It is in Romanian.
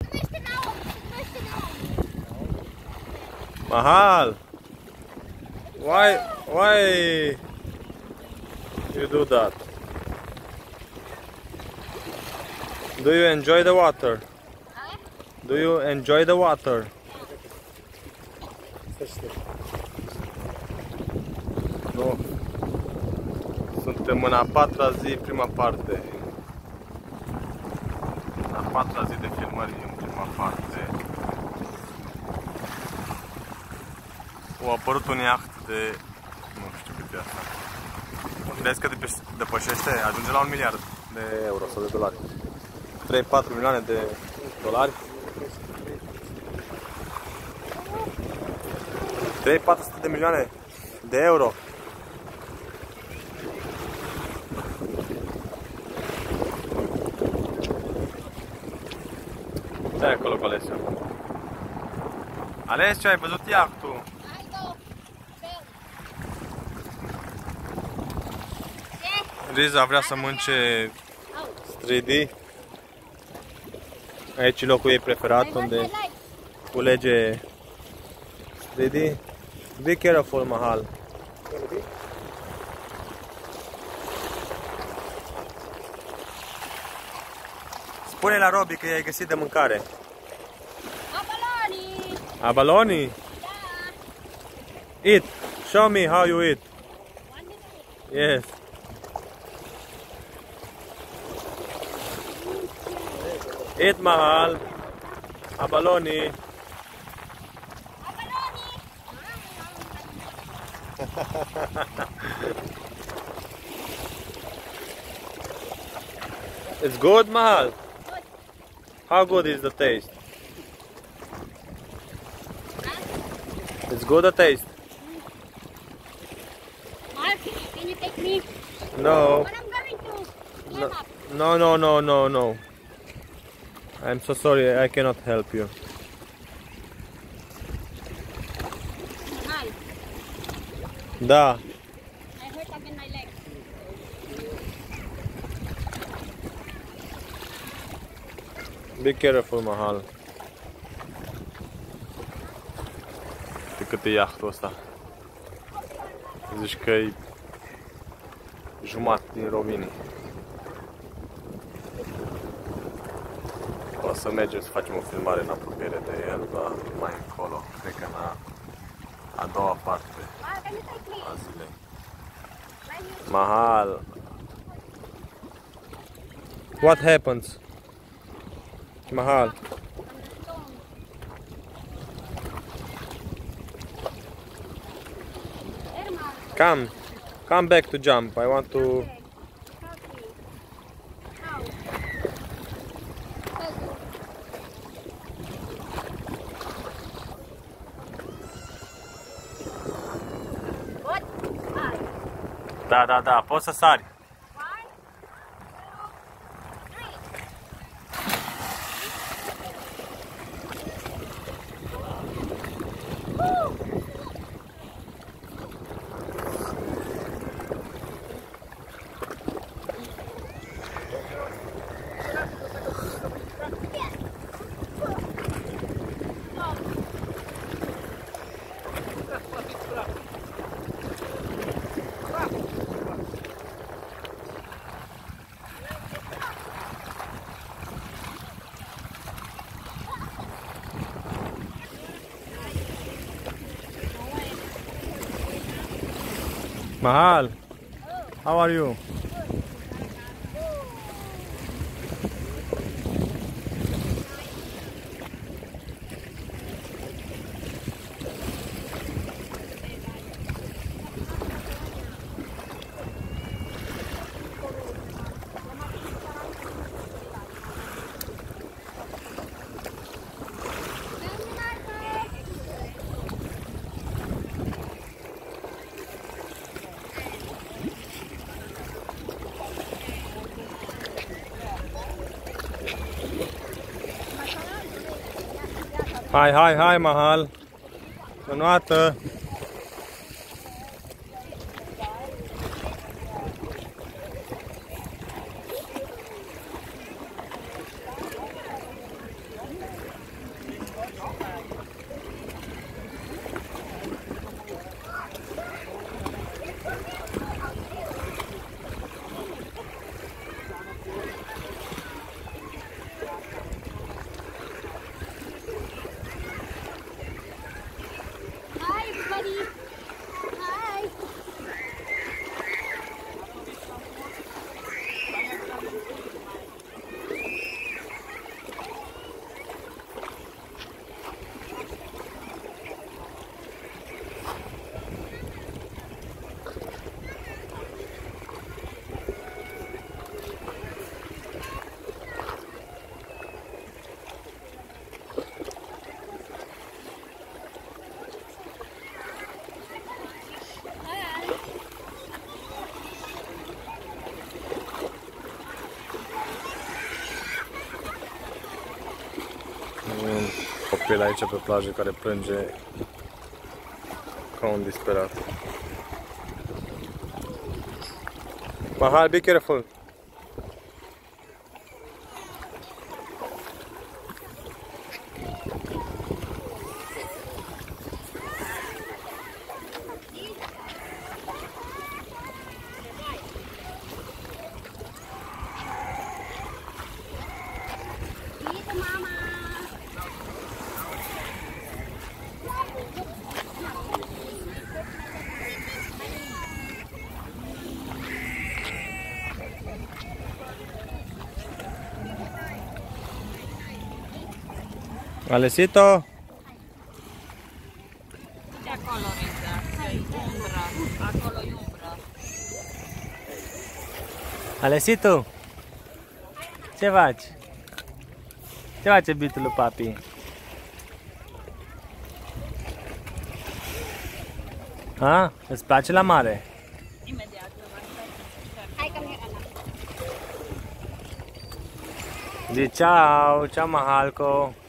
Mahal, why you do that? Do you enjoy the water? Do you enjoy the water? Nu. Suntem în a patra zi, prima parte. A patra zi de filmări în prima parte. A apărut un iaht de... nu știu cât e asta. Crezi că depășește? Ajunge la 1 miliard de euro sau de dolari. 3-4 milioane de dolari. 300-400 de milioane de euro. Stai acolo cu Alessio. Alessio, ai văzut iahtul? Riza vrea să mănânce 3D. Aici e locul ei preferat, unde culege 3D. Be careful, Mahal. Spune la Robi că i-ai găsit de mâncare. Abaloni! Abaloni? Eat. Show me how you eat. Yes. Eat, Mahal. Abaloni. It's good, Mahal. Good. How good is the taste? It's good the taste. Mark, can you take me? No. But I'm going to climb up. No, no, no, no, no. I'm so sorry, I cannot help you. Mahal, Da. I hurt again my leg. Be careful, Mahal. De cât e iahtul ăsta? Zici că e jumătate din Rovinj. O să mergem să facem o filmare în apropiere de el, dar mai încolo. Cred că în a doua parte Mahal, can you take me? a zilei. Right here. Mahal. What happens? Mahal. From the stone. There, Mahal. Come back to jump. I want to. Okay. Help me. How? What? Mahal. Da, poți să sari. 1, 2, 3. Mahal, how are you? Hai, Mahal. Înnoată. Hi, everybody. Hi. Un copil aici pe plajă care plânge ca un disperat. Mahal, be careful! Dito, mama. Alesito! Ce acolo, Riza? Că-i umbra. Acolo-i umbra. Alesito! Ce faci? Ce face bitul lui papi? Ha? Îți place la mare? Imediat. Hai, come here, Anna. Zi ciao! Ciao Mahalco!